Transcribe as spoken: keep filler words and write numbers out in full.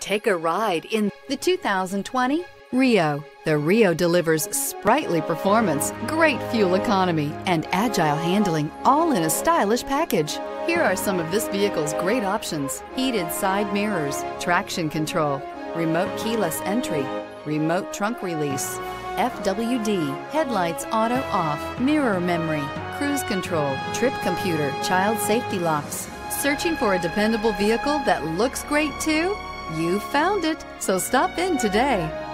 Take a ride in the two thousand twenty Rio. The Rio delivers sprightly performance, great fuel economy, and agile handling, all in a stylish package. Here are some of this vehicle's great options: heated side mirrors, traction control, remote keyless entry, remote trunk release, F W D, headlights auto off, mirror memory, cruise control, trip computer, child safety locks. Searching for a dependable vehicle that looks great too? You found it, so stop in today.